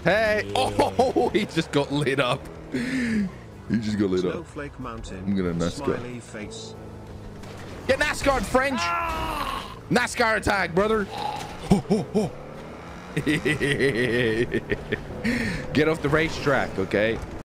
Hey. Oh, he just got lit up. He just got lit up. Snowflake Mountain. I'm gonna NASCAR. Smiley face. Get NASCAR French. NASCAR attack, brother. Get off the racetrack, okay?